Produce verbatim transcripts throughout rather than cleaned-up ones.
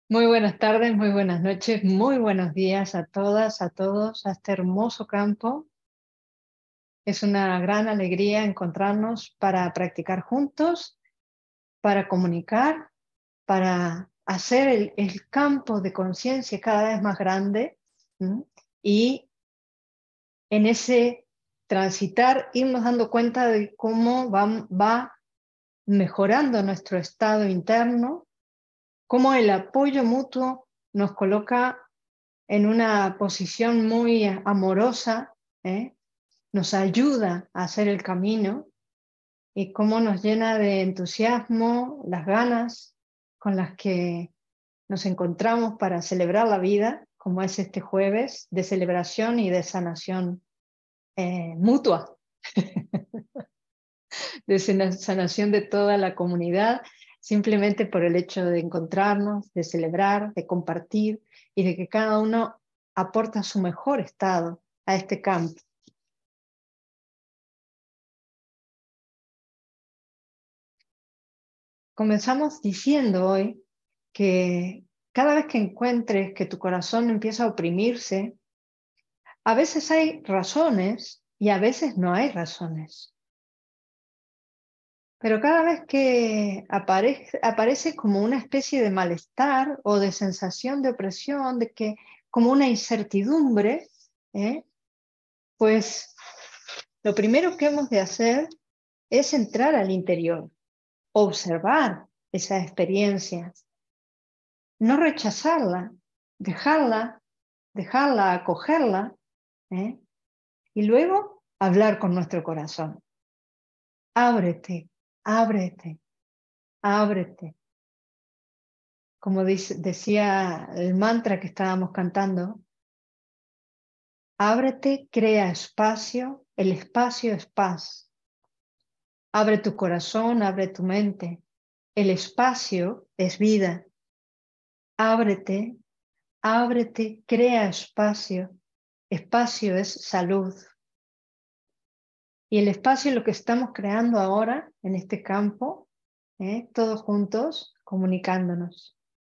Muy buenas tardes, muy buenas noches, muy buenos días a todas, a todos, a este hermoso campo. Es una gran alegría encontrarnos para practicar juntos, para comunicar, para hacer el, el campo de conciencia cada vez más grande, ¿m? Y en ese transitar irnos dando cuenta de cómo va, va mejorando nuestro estado interno, cómo el apoyo mutuo nos coloca en una posición muy amorosa, ¿eh? Nos ayuda a hacer el camino y cómo nos llena de entusiasmo las ganas con las que nos encontramos para celebrar la vida, como es este jueves de celebración y de sanación eh, mutua, de sanación de toda la comunidad, simplemente por el hecho de encontrarnos, de celebrar, de compartir y de que cada uno aporta su mejor estado a este campo. Comenzamos diciendo hoy que cada vez que encuentres que tu corazón empieza a oprimirse, a veces hay razones y a veces no hay razones. Pero cada vez que aparece, aparece como una especie de malestar o de sensación de opresión, de que como una incertidumbre, ¿eh? Pues lo primero que hemos de hacer es entrar al interior, observar esa experiencia, no rechazarla, dejarla, dejarla, acogerla, ¿eh? Y luego hablar con nuestro corazón. Ábrete, ábrete, ábrete. Como dice, decía el mantra que estábamos cantando, ábrete, crea espacio, el espacio es paz. Abre tu corazón, abre tu mente, el espacio es vida. Ábrete, ábrete, crea espacio, espacio es salud. Y el espacio es lo que estamos creando ahora en este campo, ¿eh? Todos juntos, comunicándonos.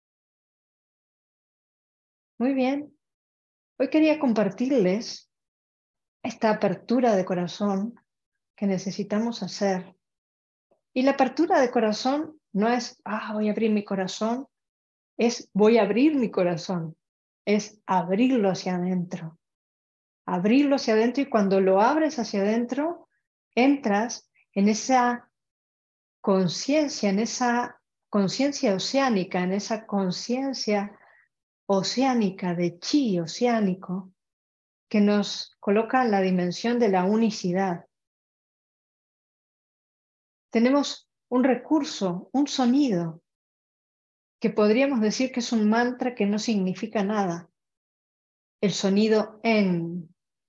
Muy bien. Hoy quería compartirles esta apertura de corazón que necesitamos hacer. Y la apertura de corazón no es, ah, voy a abrir mi corazón, es voy a abrir mi corazón, es abrirlo hacia adentro. Abrirlo hacia adentro y cuando lo abres hacia adentro, entras en esa conciencia, en esa conciencia oceánica, en esa conciencia oceánica de chi oceánico que nos coloca en la dimensión de la unicidad. Tenemos un recurso, un sonido, que podríamos decir que es un mantra que no significa nada. El sonido en.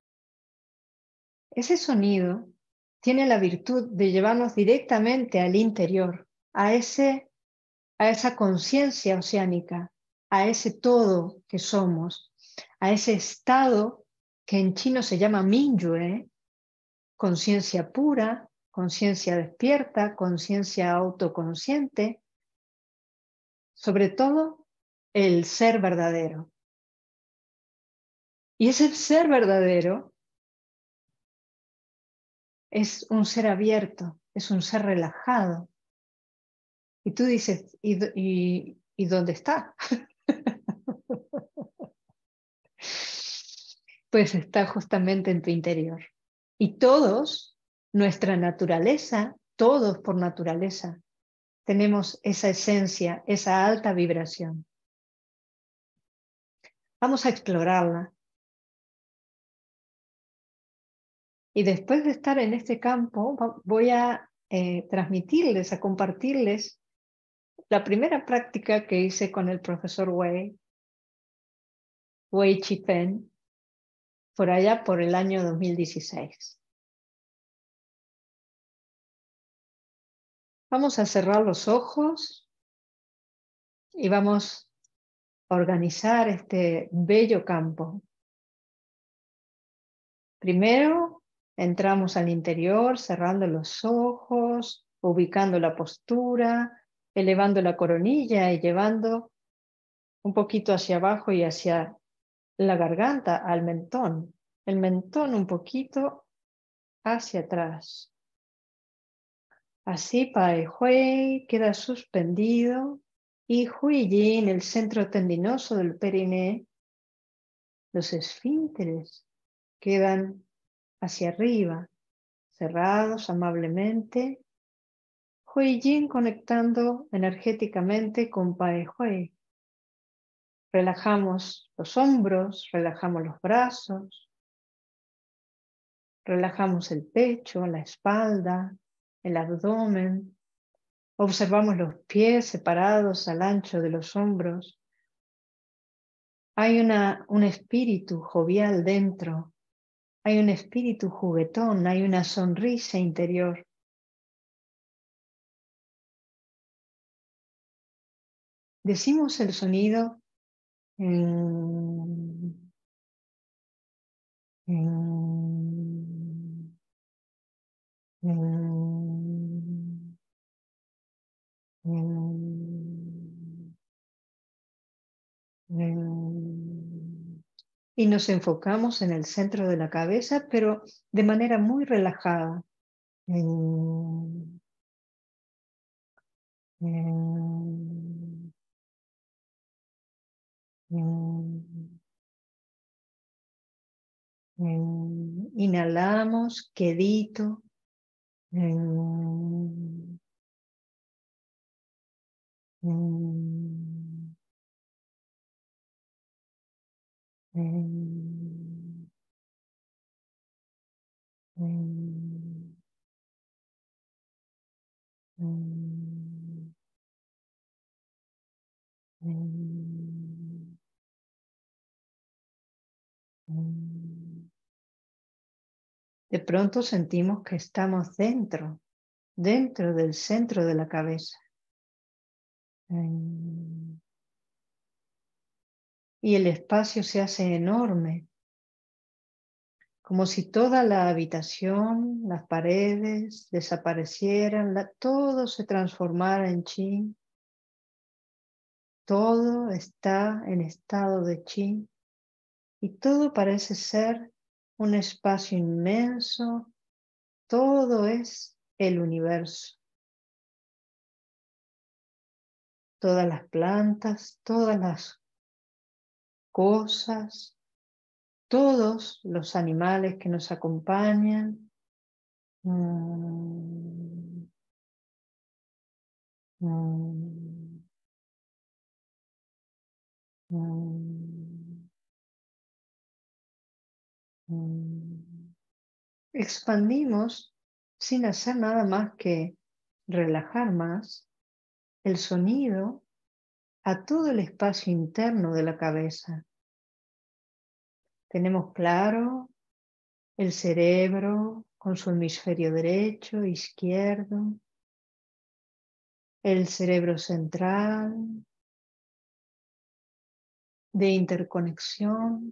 Ese sonido tiene la virtud de llevarnos directamente al interior, a, ese, a esa conciencia oceánica, a ese todo que somos, a ese estado que en chino se llama Mingyue, conciencia pura, conciencia despierta, conciencia autoconsciente, sobre todo el ser verdadero. Y ese ser verdadero es un ser abierto, es un ser relajado. Y tú dices, ¿y, y, y dónde está? Pues está justamente en tu interior. Y todos, nuestra naturaleza, todos por naturaleza, tenemos esa esencia, esa alta vibración. Vamos a explorarla. Y después de estar en este campo, voy a eh, transmitirles, a compartirles la primera práctica que hice con el profesor Wei, Wei Chi-Fen, por allá por el año dos mil dieciséis. Vamos a cerrar los ojos y vamos a organizar este bello campo. Primero, entramos al interior, cerrando los ojos, ubicando la postura, elevando la coronilla y llevando un poquito hacia abajo y hacia la garganta, al mentón. El mentón un poquito hacia atrás. Así Pai Hui queda suspendido y Hui Yin, el centro tendinoso del periné, los esfínteres quedan hacia arriba, cerrados amablemente. Hui Yin conectando energéticamente con Pai Hui. Relajamos los hombros, relajamos los brazos, relajamos el pecho, la espalda, el abdomen. Observamos los pies separados al ancho de los hombros. Hay una, un espíritu jovial dentro. Hay un espíritu juguetón, hay una sonrisa interior. Decimos el sonido en, en, en, en, en, y nos enfocamos en el centro de la cabeza, pero de manera muy relajada. En, en, en, en, inhalamos quedito. En, en, en, en, en, en, en. De pronto sentimos que estamos dentro, dentro del centro de la cabeza. En, y el espacio se hace enorme, como si toda la habitación, las paredes desaparecieran, la, todo se transformara en chi. Todo está en estado de chi y todo parece ser un espacio inmenso. Todo es el universo. Todas las plantas, todas las cosas, todos los animales que nos acompañan. Mm, mm, mm, mm. Expandimos sin hacer nada más que relajar más el sonido a todo el espacio interno de la cabeza. Tenemos claro el cerebro con su hemisferio derecho, izquierdo, el cerebro central de interconexión,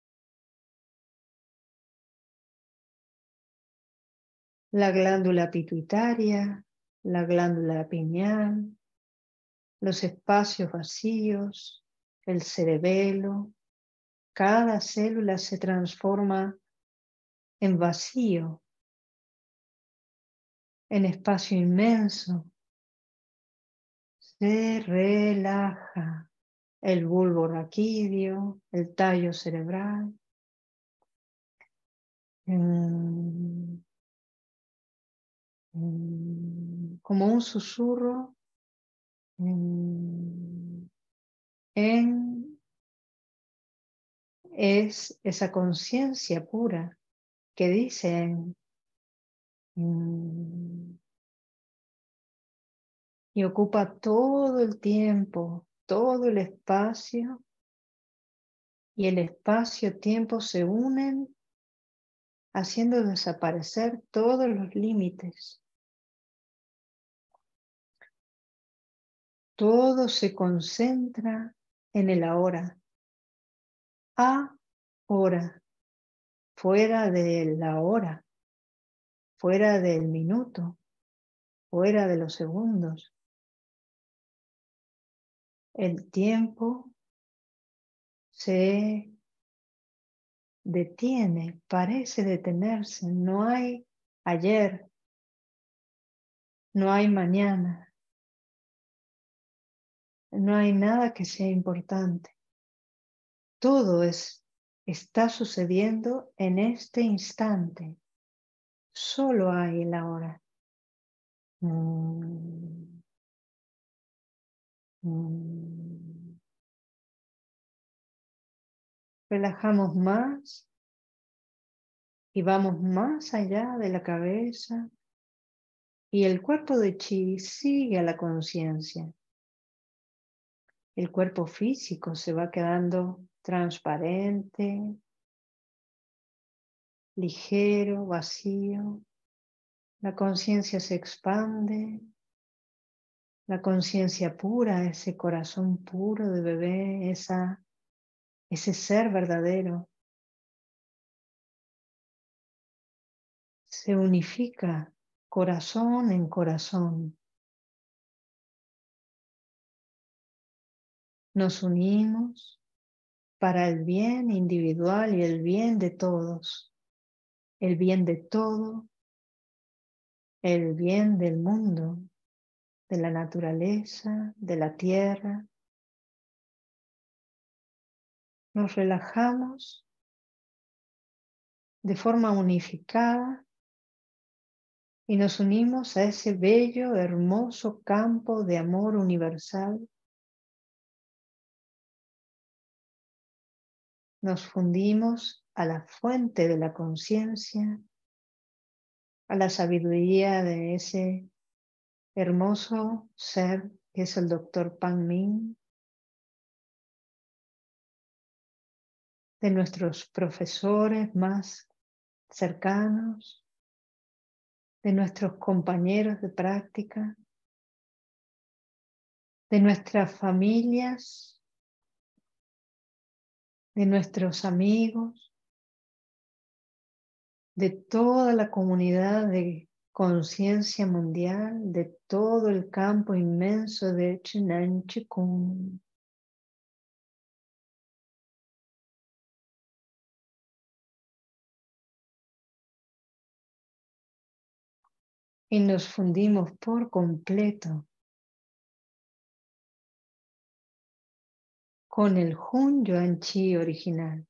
la glándula pituitaria, la glándula pineal, los espacios vacíos, el cerebelo. Cada célula se transforma en vacío, en espacio inmenso. Se relaja el bulbo raquídeo, el tallo cerebral. En, en, como un susurro en, en es esa conciencia pura que dice en, en, y ocupa todo el tiempo, todo el espacio, y el espacio-tiempo se unen haciendo desaparecer todos los límites. Todo se concentra en el ahora. Ahora, fuera de la hora, fuera del minuto, fuera de los segundos. El tiempo se detiene, parece detenerse. No hay ayer, no hay mañana, no hay nada que sea importante. Todo es, está sucediendo en este instante. Solo hay el ahora. Mm, mm. Relajamos más y vamos más allá de la cabeza y el cuerpo de chi sigue a la conciencia. El cuerpo físico se va quedando transparente, ligero, vacío. La conciencia se expande. La conciencia pura, ese corazón puro de bebé, esa, ese ser verdadero, se unifica corazón en corazón. Nos unimos para el bien individual y el bien de todos, el bien de todo, el bien del mundo, de la naturaleza, de la tierra. Nos relajamos de forma unificada y nos unimos a ese bello, hermoso campo de amor universal. Nos fundimos a la fuente de la conciencia, a la sabiduría de ese hermoso ser que es el doctor Pan Min, de nuestros profesores más cercanos, de nuestros compañeros de práctica, de nuestras familias, de nuestros amigos, de toda la comunidad de conciencia mundial, de todo el campo inmenso de Chenan Chikung. Y nos fundimos por completo con el Hun Yuan Chi original,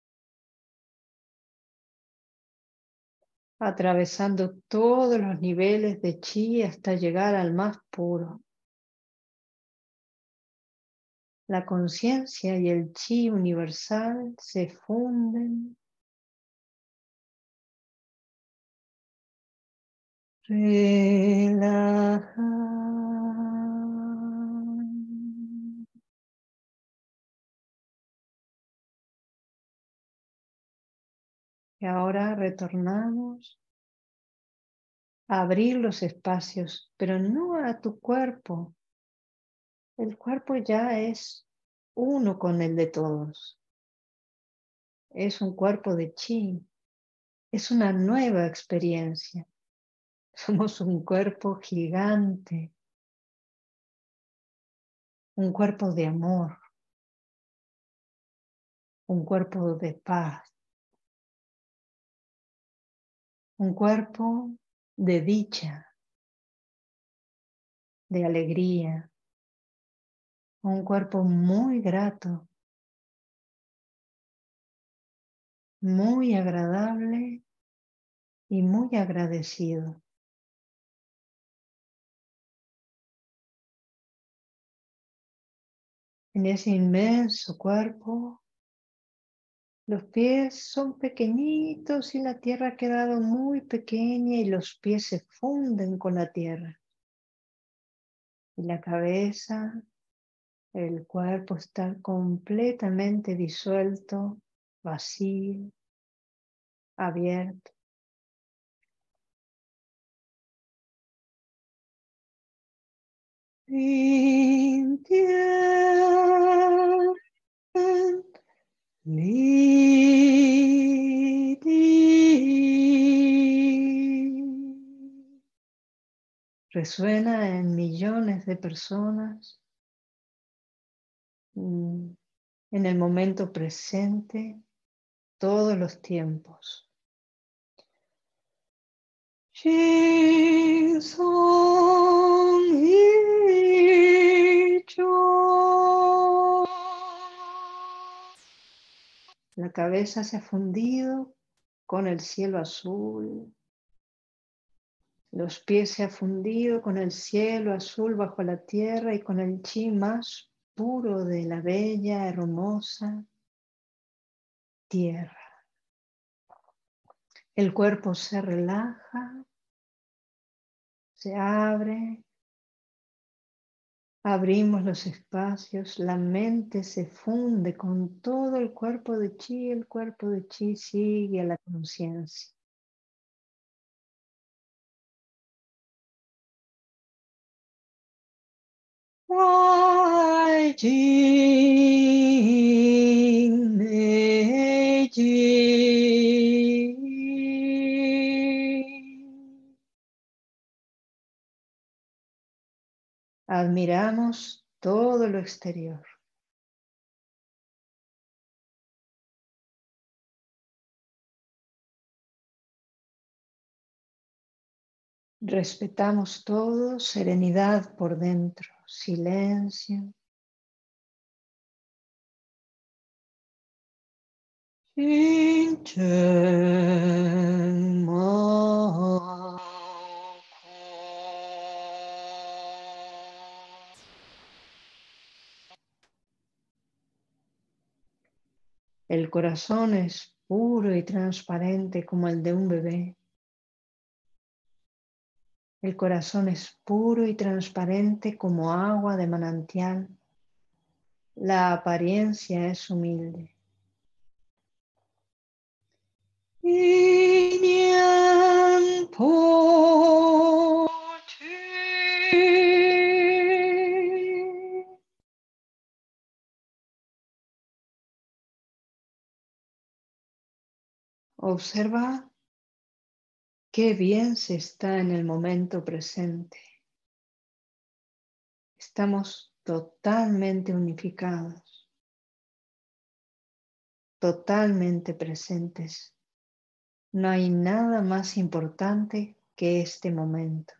atravesando todos los niveles de Chi hasta llegar al más puro. La conciencia y el Chi universal se funden. Relajan. Y ahora retornamos a abrir los espacios, pero no a tu cuerpo. El cuerpo ya es uno con el de todos. Es un cuerpo de chi. Es una nueva experiencia. Somos un cuerpo gigante. Un cuerpo de amor. Un cuerpo de paz. Un cuerpo de dicha. De alegría. Un cuerpo muy grato. Muy agradable y muy agradecido. En ese inmenso cuerpo, los pies son pequeñitos y la tierra ha quedado muy pequeña y los pies se funden con la tierra. Y la cabeza, el cuerpo está completamente disuelto, vacío, abierto. Resuena en millones de personas. en el momento presente, todos los tiempos. Shin Song Hi Cho. La cabeza se ha fundido con el cielo azul. Los pies se han fundido con el cielo azul bajo la tierra y con el chi más puro de la bella, hermosa tierra. El cuerpo se relaja, se abre, abrimos los espacios, la mente se funde con todo el cuerpo de chi, el cuerpo de chi sigue a la conciencia. Wai Jing Mei Jing. Admiramos todo lo exterior. Respetamos todo, serenidad por dentro, silencio. Shin Chen Ma Ko. El corazón es puro y transparente como el de un bebé. El corazón es puro y transparente como agua de manantial. La apariencia es humilde. Inyan Po Chi. Observa qué bien se está en el momento presente. Estamos totalmente unificados, totalmente presentes. No hay nada más importante que este momento.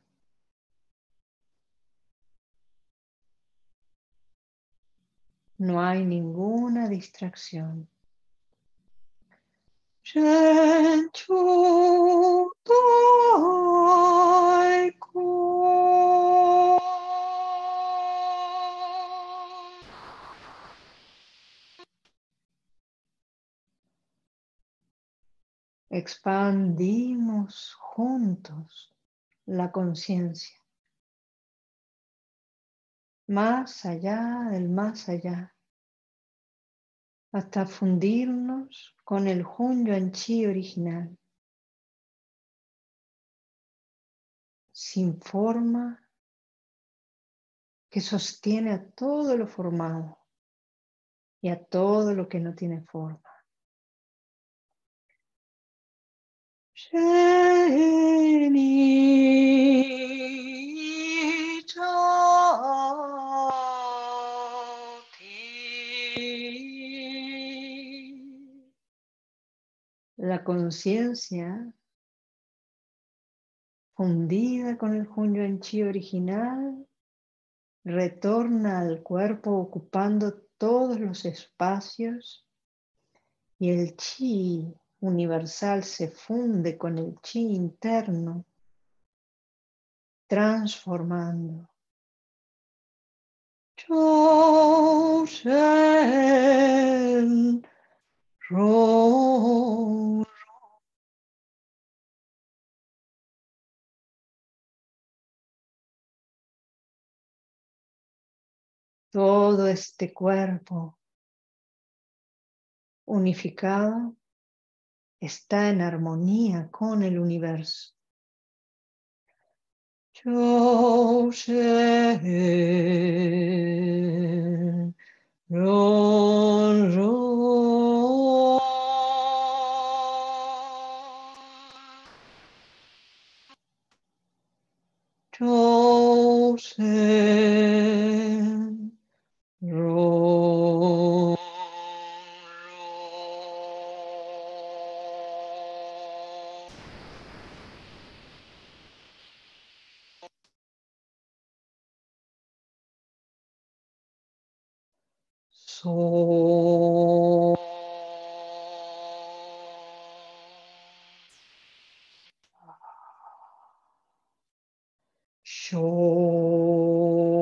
No hay ninguna distracción. Shen Chu Dai Ku. Expandimos juntos la conciencia, más allá del más allá, hasta fundirnos con el Hun Yuan Chi original, sin forma, que sostiene a todo lo formado y a todo lo que no tiene forma. Sheni Choti. La conciencia fundida con el Hun Yuan Chi original retorna al cuerpo ocupando todos los espacios y el chi universal se funde con el chi interno, transformando. Chou Shen Ro. Todo este cuerpo unificado está en armonía con el universo. Chou Shen Ro Ro. Chou Shen Ro. So. Sho.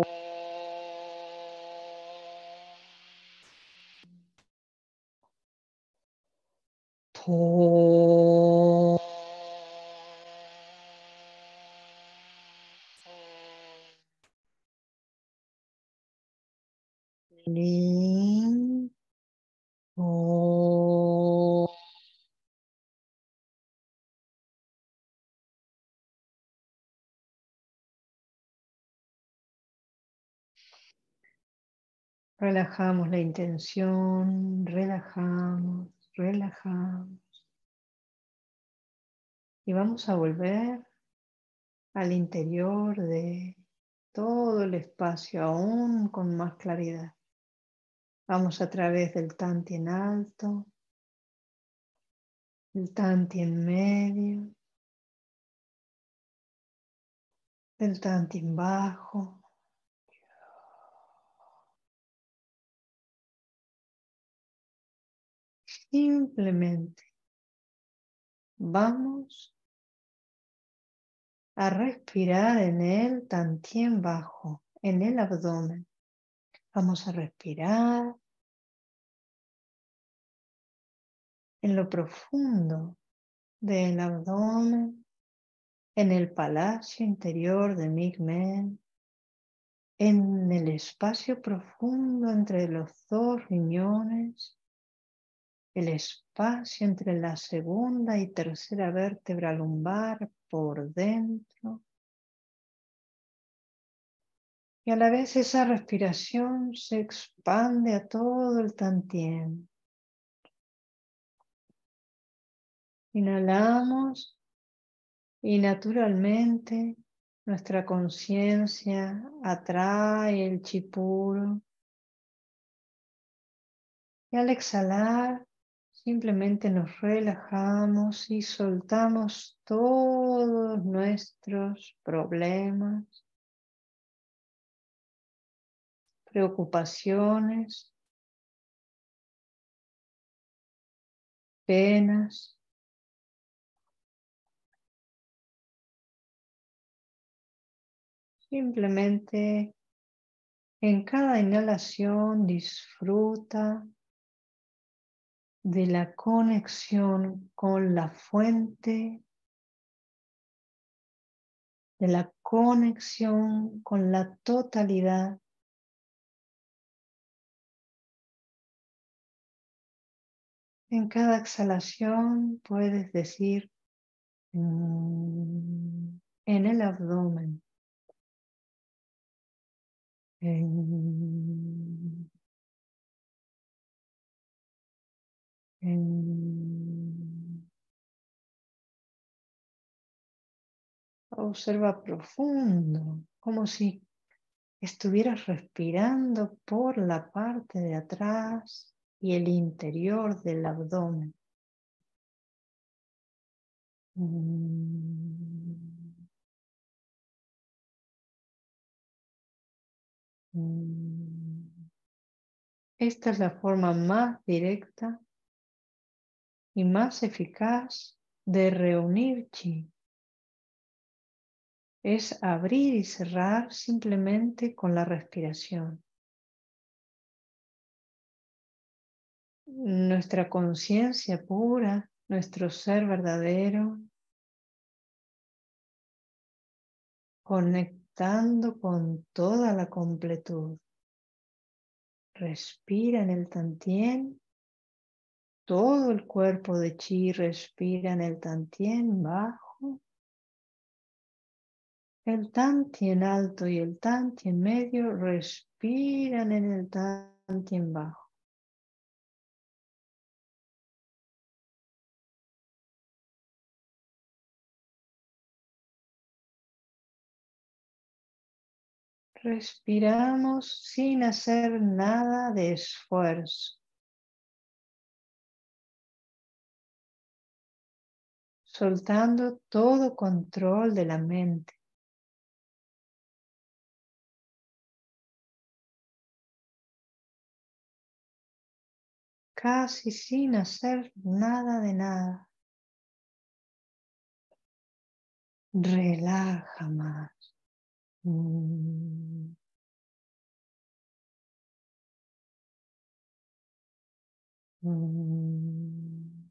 To. Ling. To. Relajamos la intención, relajamos, relajamos. Y vamos a volver al interior de todo el espacio, aún con más claridad. Vamos a través del Tanti en alto, el Tanti en medio, el Tanti en bajo. Simplemente vamos a respirar en el Tantien bajo, en el abdomen. Vamos a respirar en lo profundo del abdomen, en el palacio interior de Migmen, en el espacio profundo entre los dos riñones, el espacio entre la segunda y tercera vértebra lumbar por dentro. Y a la vez esa respiración se expande a todo el Tantien. Inhalamos y naturalmente nuestra conciencia atrae el chi puro. Y al exhalar, simplemente nos relajamos y soltamos todos nuestros problemas, preocupaciones, penas. Simplemente en cada inhalación disfruta de la conexión con la fuente, de la conexión con la totalidad. En cada exhalación puedes decir mm, en el abdomen, en, en, observa profundo, como si estuvieras respirando por la parte de atrás y el interior del abdomen. Mm, mm. Esta es la forma más directa y más eficaz de reunir chi. Es abrir y cerrar simplemente con la respiración. Nuestra conciencia pura, nuestro ser verdadero, conectando con toda la completud. Respira en el Tantien, todo el cuerpo de chi respira en el Tantien bajo, el Tantien alto y el Tantien medio respiran en el Tantien bajo. Respiramos sin hacer nada de esfuerzo, soltando todo control de la mente. casi sin hacer nada de nada. Relaja más. Mm. Mm.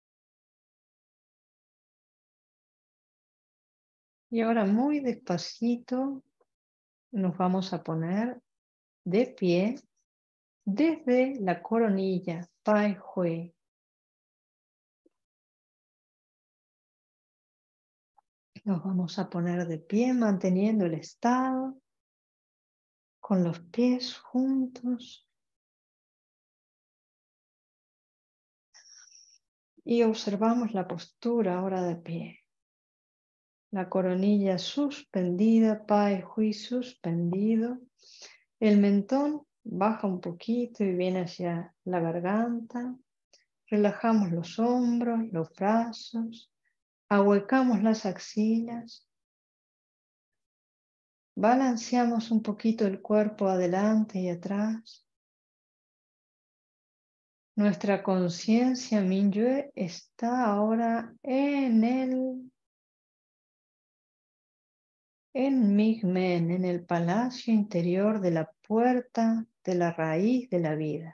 Y ahora muy despacito nos vamos a poner de pie desde la coronilla, Pai Hui. Nos vamos a poner de pie manteniendo el estado con los pies juntos y observamos la postura ahora de pie. La coronilla suspendida, Pai Hui suspendido. El mentón baja un poquito y viene hacia la garganta. Relajamos los hombros, los brazos. Ahuecamos las axilas. Balanceamos un poquito el cuerpo adelante y atrás. Nuestra conciencia Minyue está ahora en el en Migmen, en el palacio interior de la puerta de la raíz de la vida.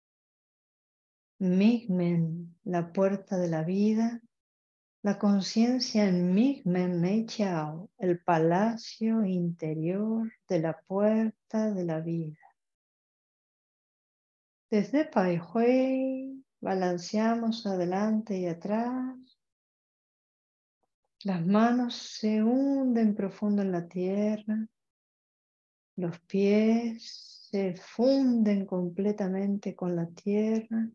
Migmen, la puerta de la vida. La conciencia en Migmen Meichiao, el palacio interior de la puerta de la vida. Desde Pai Hui balanceamos adelante y atrás. Las manos se hunden profundo en la tierra. Los pies se funden completamente con la tierra.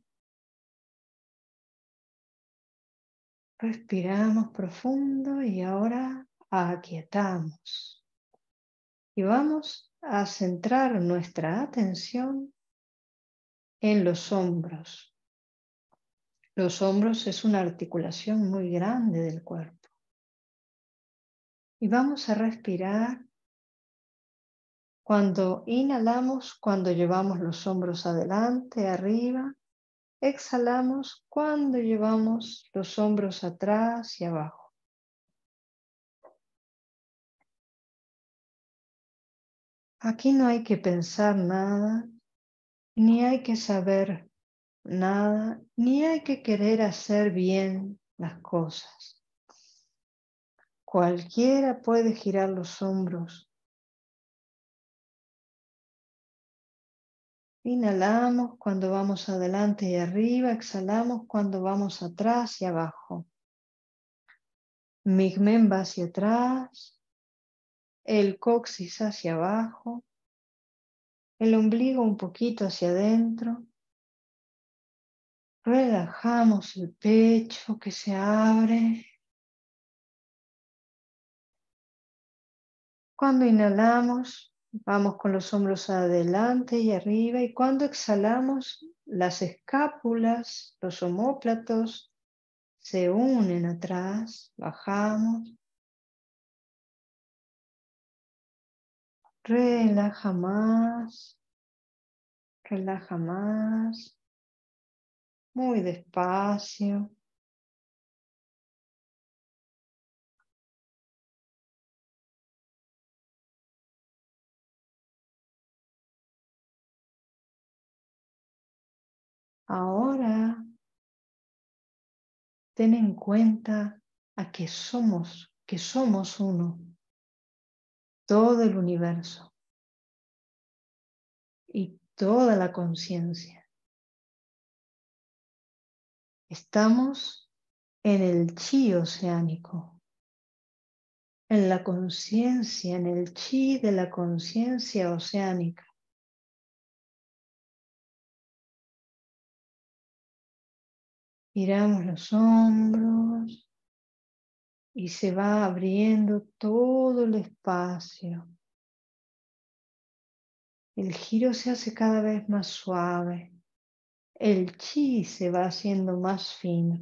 Respiramos profundo y ahora aquietamos. Y vamos a centrar nuestra atención en los hombros. Los hombros es una articulación muy grande del cuerpo. Y vamos a respirar cuando inhalamos, cuando llevamos los hombros adelante, arriba. Exhalamos cuando llevamos los hombros atrás y abajo. Aquí no hay que pensar nada, ni hay que saber nada, ni hay que querer hacer bien las cosas. Cualquiera puede girar los hombros. Inhalamos cuando vamos adelante y arriba, exhalamos cuando vamos atrás y abajo. Migmen va hacia atrás, el coxis hacia abajo, el ombligo un poquito hacia adentro. Relajamos el pecho que se abre. Cuando inhalamos, vamos con los hombros adelante y arriba. Y cuando exhalamos, las escápulas, los omóplatos se unen atrás. Bajamos. Relaja más. Relaja más. Muy despacio. Ahora, ten en cuenta a que somos, que somos uno, todo el universo y toda la conciencia. Estamos en el chi oceánico, en la conciencia, en el chi de la conciencia oceánica. Giramos los hombros y se va abriendo todo el espacio. El giro se hace cada vez más suave. El chi se va haciendo más fino.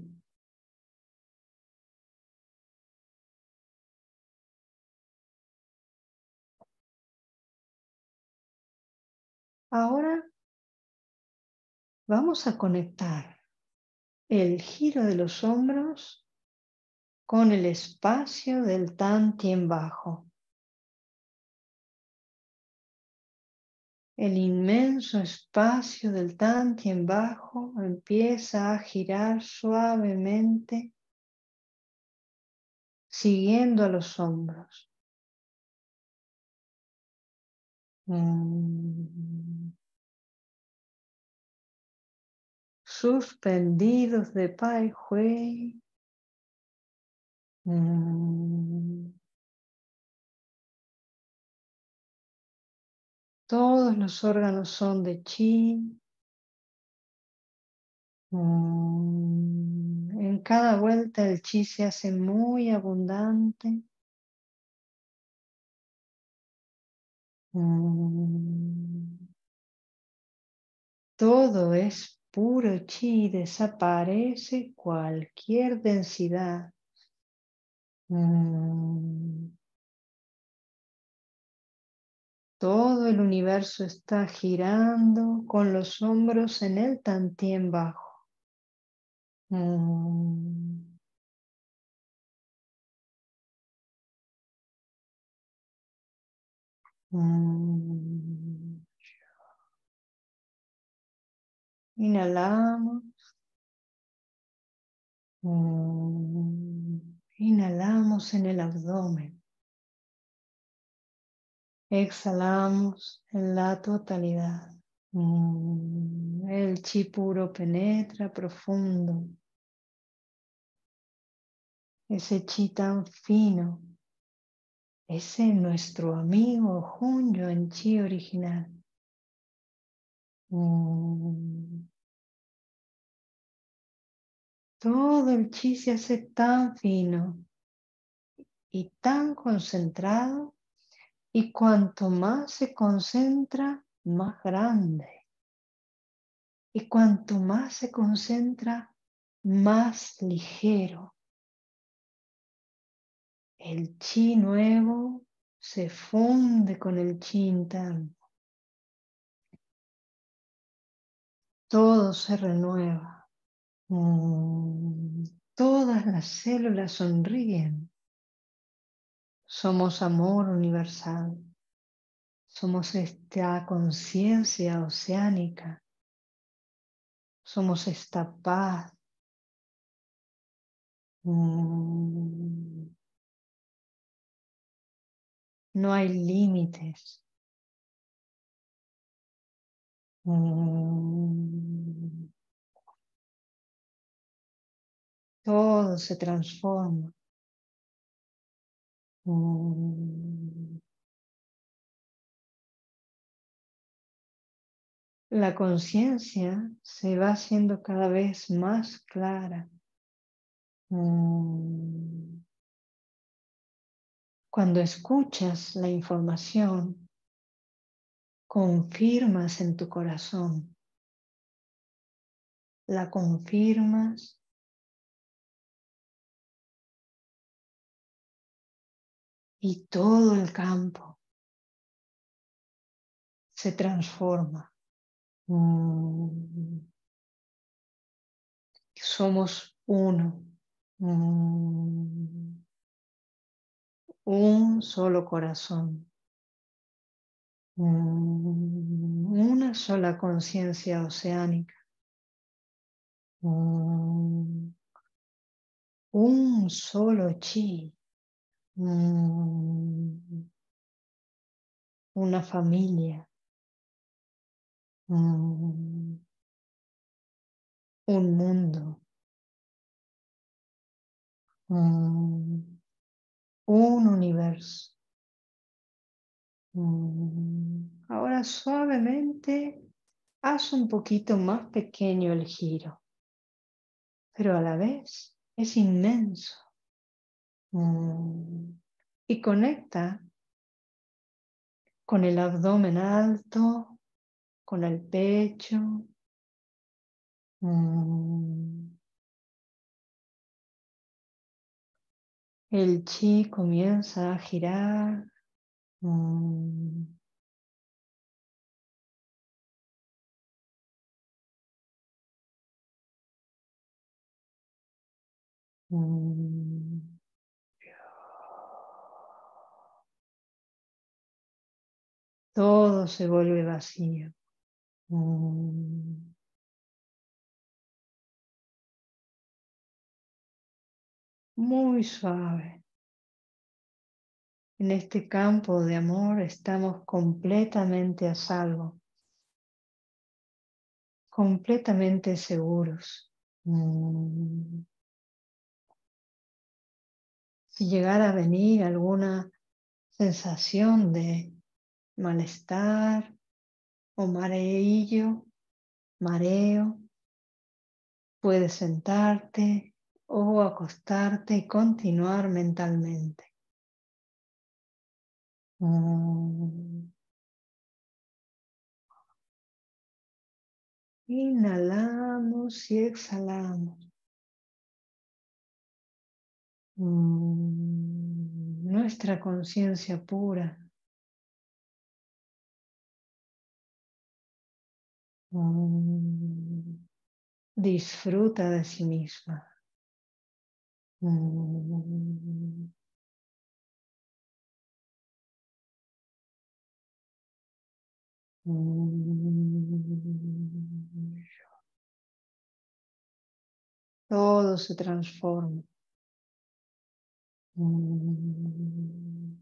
Ahora Vamos a conectar el giro de los hombros con el espacio del Tan Tien Bajo. El inmenso espacio del Tan Tien Bajo empieza a girar suavemente, siguiendo a los hombros. Mm. Suspendidos de Pai Hui. Mm. Todos los órganos son de Qi. Mm. En cada vuelta el Qi se hace muy abundante. Mm. Todo es puro Qi, desaparece cualquier densidad. Mm. Todo el universo está girando con los hombros en el tantien bajo. Mm. Mm. Inhalamos. Mm. Inhalamos en el abdomen. Exhalamos en la totalidad. Mm. El chi puro penetra profundo. Ese chi tan fino. Ese es nuestro amigo Junyo en chi original. Mm. Todo el chi se hace tan fino y tan concentrado, y cuanto más se concentra, más grande. Y cuanto más se concentra, más ligero. El chi nuevo se funde con el chi interno. Todo se renueva. Mm. Todas las células sonríen. Somos amor universal. Somos esta conciencia oceánica. Somos esta paz. Mm. No hay límites. Mm. Todo se transforma. Mm. La conciencia se va haciendo cada vez más clara. Mm. Cuando escuchas la información, confirmas en tu corazón. La confirmas y todo el campo se transforma. Mm. Somos uno. Mm. Un solo corazón. Mm. Una sola conciencia oceánica. Mm. Un solo chi. Mm. Una familia. Mm. Un mundo. Mm. Un universo. Mm. Ahora suavemente haz un poquito más pequeño el giro, pero a la vez es inmenso. Mm. Y conecta con el abdomen alto, con el pecho. Mm. El chi comienza a girar. Mm. Mm. Todo se vuelve vacío. Mm. Muy suave. En este campo de amor estamos completamente a salvo, completamente seguros. Mm. Si llegara a venir alguna sensación de malestar o mareillo, mareo, puedes sentarte o acostarte y continuar mentalmente. Mm. Inhalamos y exhalamos. Mm. Nuestra conciencia pura. Mm. Disfruta de sí misma. Mm. Mm. Todo se transforma. Mm.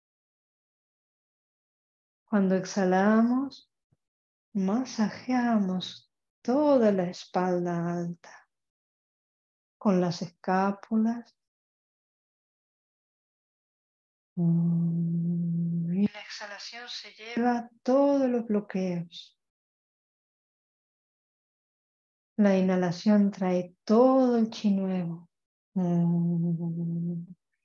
Cuando exhalamos, masajeamos toda la espalda alta con las escápulas. Mm. Y la exhalación se lleva todos los bloqueos. La inhalación trae todo el chi nuevo. Mm.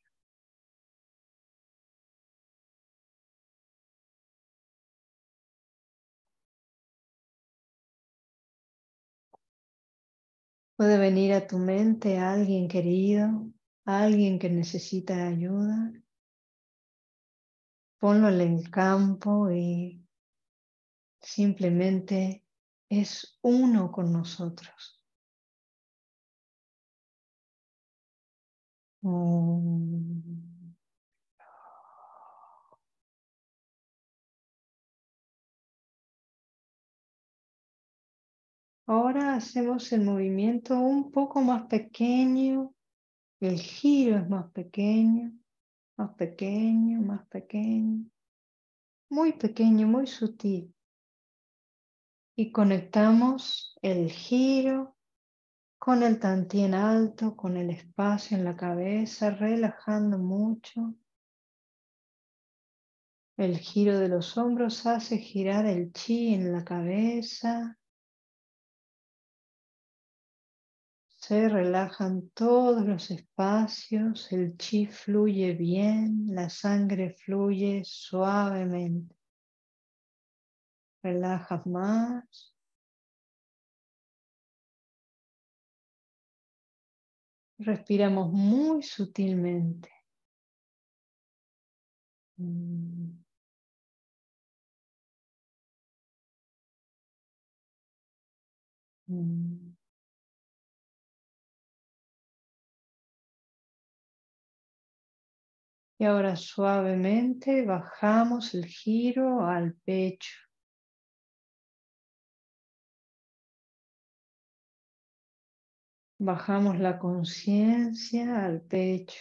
Puede venir a tu mente alguien querido, alguien que necesita ayuda. Ponlo en el campo y simplemente es uno con nosotros. Mm. Ahora hacemos el movimiento un poco más pequeño. El giro es más pequeño, más pequeño, más pequeño. Muy pequeño, muy sutil. Y conectamos el giro con el tantien alto, con el espacio en la cabeza, relajando mucho. El giro de los hombros hace girar el chi en la cabeza. Se relajan todos los espacios, el chi fluye bien, la sangre fluye suavemente. Relajas más. Respiramos muy sutilmente. Mm. Mm. Y ahora suavemente bajamos el giro al pecho. Bajamos la conciencia al pecho.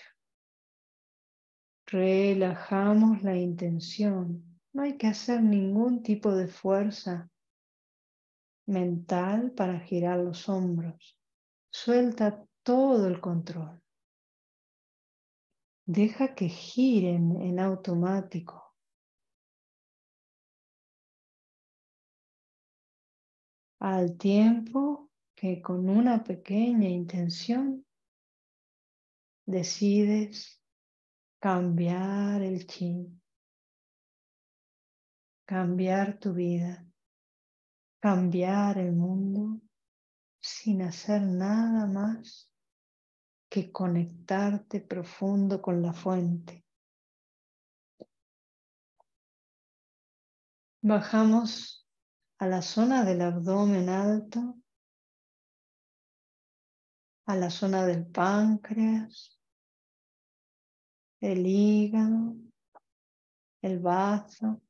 Relajamos la intención. No hay que hacer ningún tipo de fuerza mental para girar los hombros. Suelta todo el control. Deja que giren en automático. Al tiempo que con una pequeña intención decides cambiar el chi, cambiar tu vida, cambiar el mundo sin hacer nada más que conectarte profundo con la fuente. Bajamos a la zona del abdomen alto, a la zona del páncreas, el hígado, el bazo,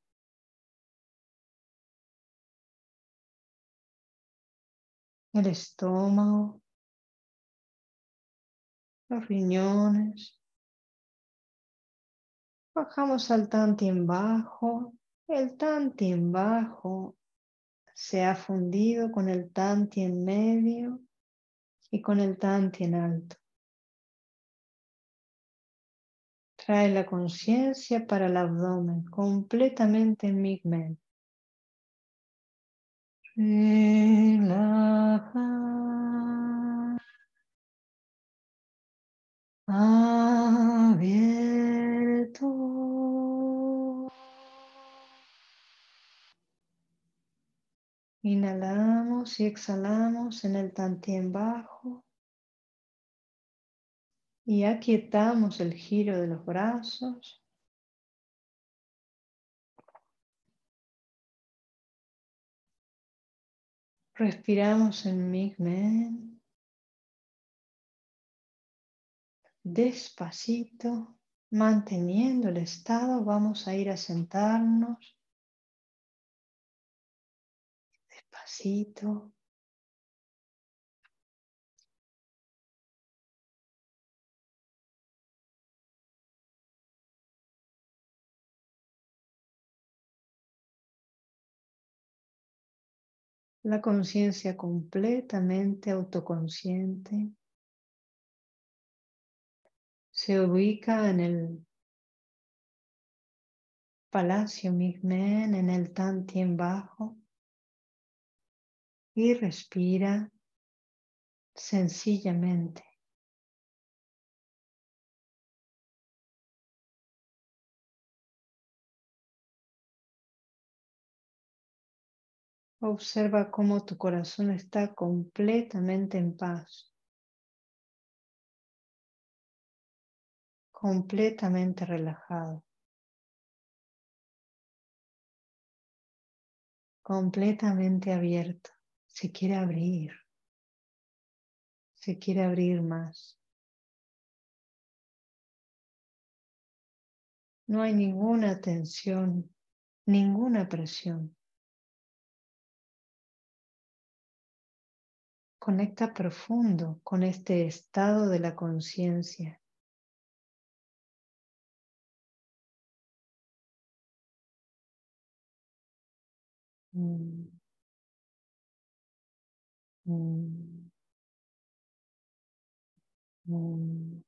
el estómago, los riñones. Bajamos al tantien bajo. El tantien bajo se ha fundido con el tantien medio y con el tantien alto. Trae la conciencia para el abdomen, completamente en Migmen. Relaja. Abierto. Inhalamos y exhalamos en el tantien bajo. Y aquietamos el giro de los brazos. Respiramos en Migmen. Despacito, manteniendo el estado, vamos a ir a sentarnos. Despacito. La conciencia completamente autoconsciente se ubica en el palacio Migmen, en el tantien bajo, y respira sencillamente. Observa cómo tu corazón está completamente en paz, completamente relajado, completamente abierto. Se quiere abrir, se quiere abrir más. No hay ninguna tensión, ninguna presión. Conecta profundo con este estado de la conciencia. Mm, mm, mm.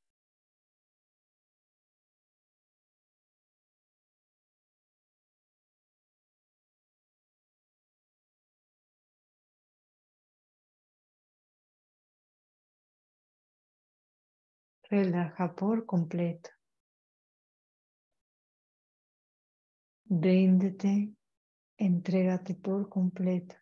Relaja por completo. Ríndete, entrégate por completo.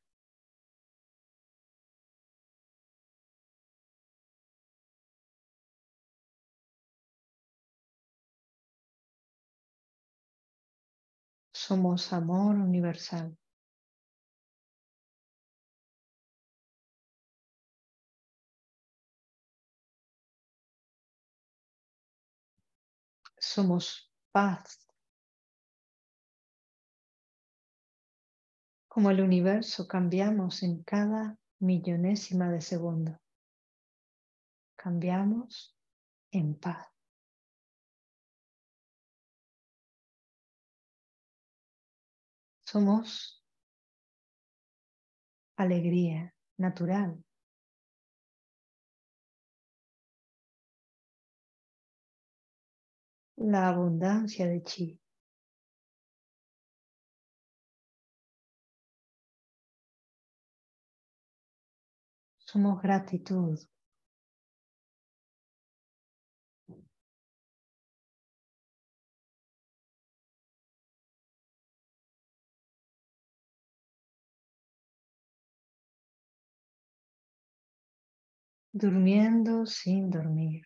Somos amor universal. Somos paz. Como el universo cambiamos en cada millonésima de segundo. Cambiamos en paz. Somos alegría natural. La abundancia de chi. Somos gratitud. Durmiendo sin dormir.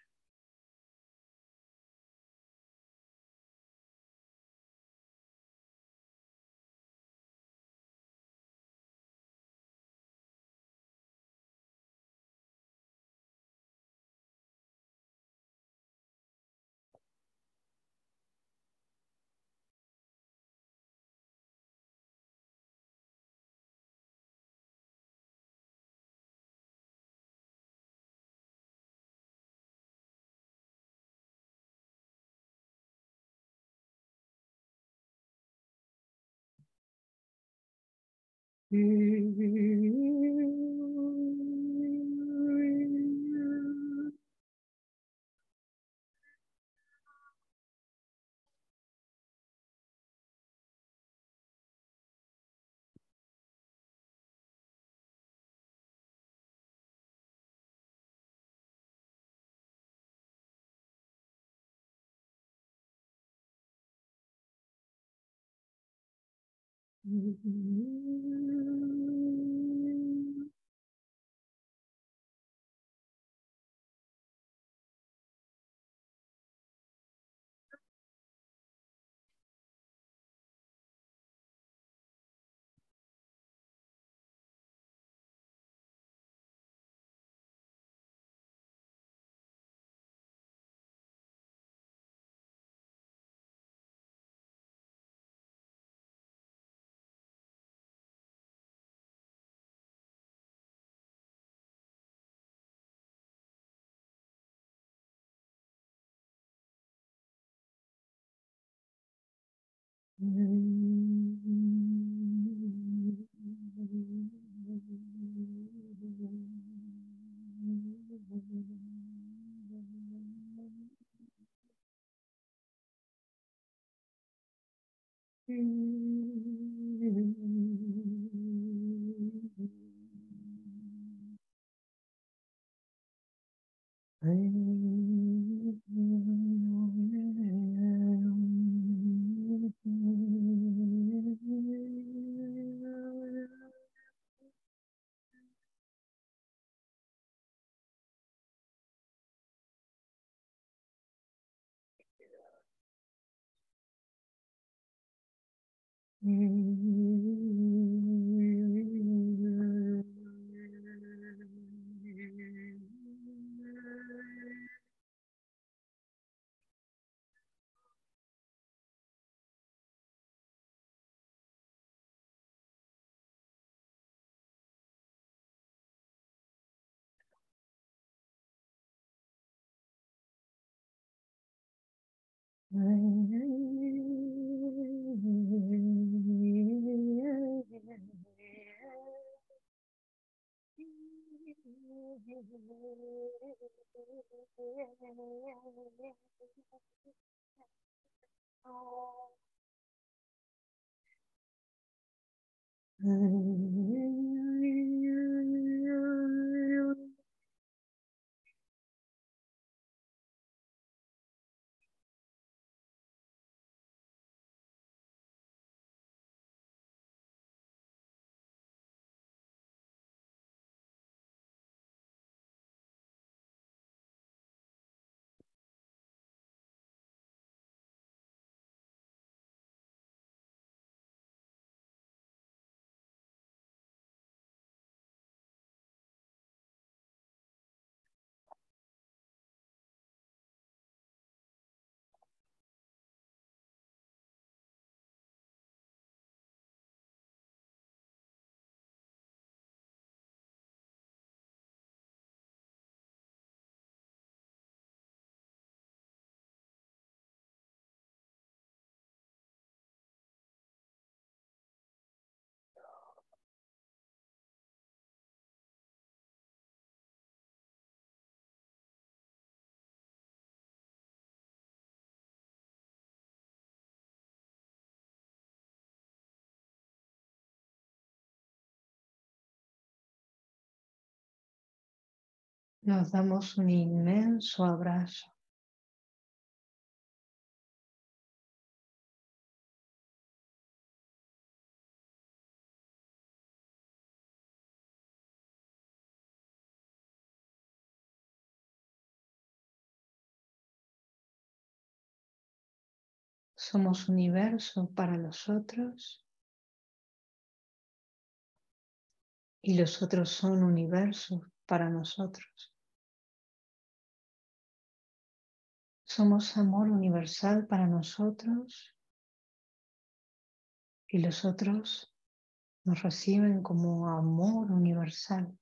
Nos damos un inmenso abrazo. Somos universo para los otros y los otros son universo para nosotros. Somos amor universal para nosotros y los otros nos reciben como amor universal.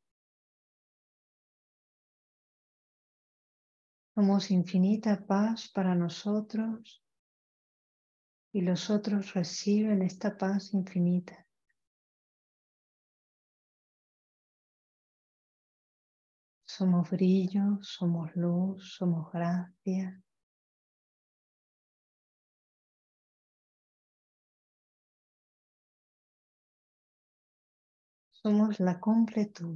Somos infinita paz para nosotros y los otros reciben esta paz infinita. Somos brillo, somos luz, somos gracia. Somos la completud.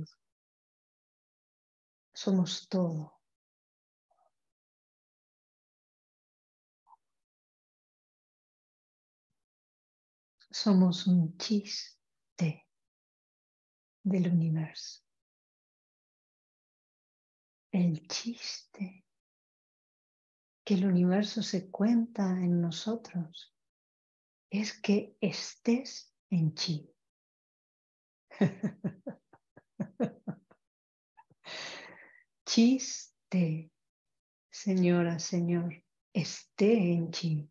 Somos todo. Somos un chiste del universo. El chiste que el universo se cuenta en nosotros es que estés en chi. Chiste, señora, señor, esté en chi.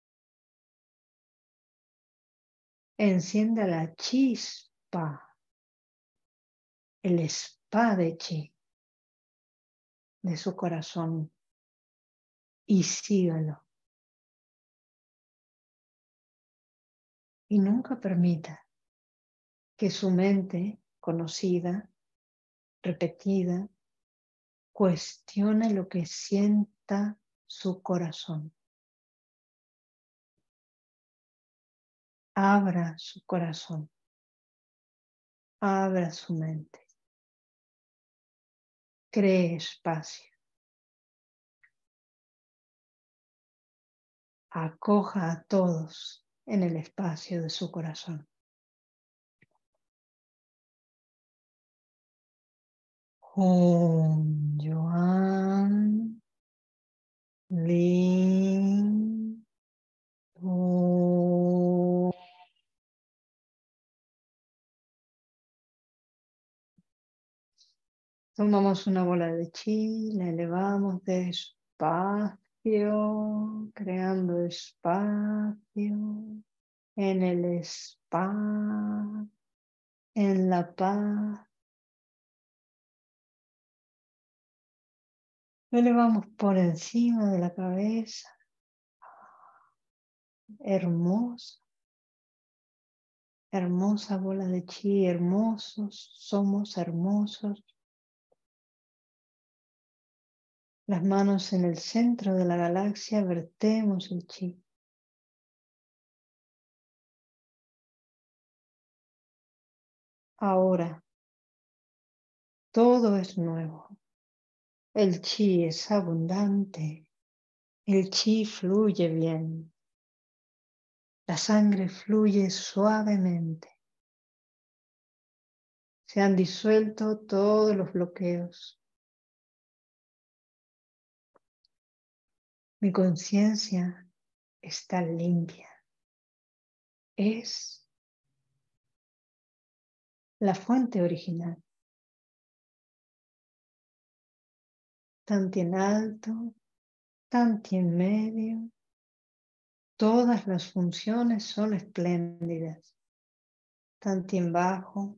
Encienda la chispa, el spa de chi de su corazón y sígalo. Y nunca permita que su mente conocida, repetida, cuestione lo que sienta su corazón. Abra su corazón. Abra su mente. Cree espacio. Acoja a todos en el espacio de su corazón. Om Joan Lin Om. Tomamos una bola de chi, la elevamos despacio, creando espacio en el spa, en la paz. Lo elevamos por encima de la cabeza. Hermosa, hermosa bola de chi, hermosos, somos hermosos. Las manos en el centro de la galaxia, vertemos el chi. Ahora, todo es nuevo. El chi es abundante. El chi fluye bien. La sangre fluye suavemente. Se han disuelto todos los bloqueos. Mi conciencia está limpia. Es la fuente original. Tanti en alto, tanti en medio. Todas las funciones son espléndidas. Tanti en bajo.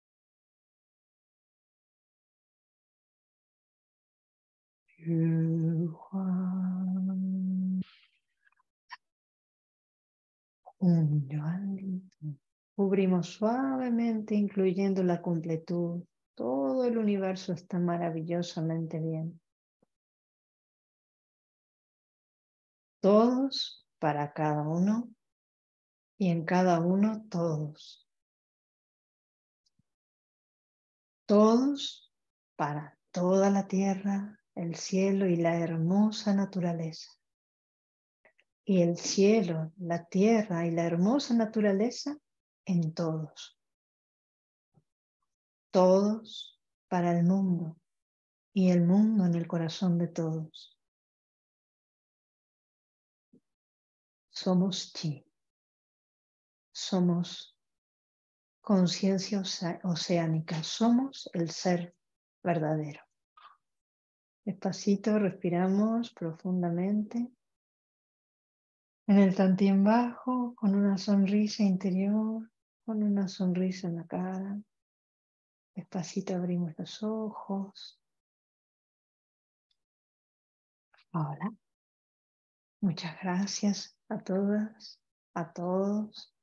Cubrimos suavemente, incluyendo la completud. Todo el universo está maravillosamente bien. Todos para cada uno y en cada uno todos. Todos para toda la tierra, el cielo y la hermosa naturaleza. Y el cielo, la tierra y la hermosa naturaleza en todos. Todos para el mundo y el mundo en el corazón de todos. Somos chi. Somos conciencia oceánica. Somos el ser verdadero. Despacito respiramos profundamente. En el tantien bajo, con una sonrisa interior, con una sonrisa en la cara. Despacito abrimos los ojos. Hola. Muchas gracias a todas, a todos.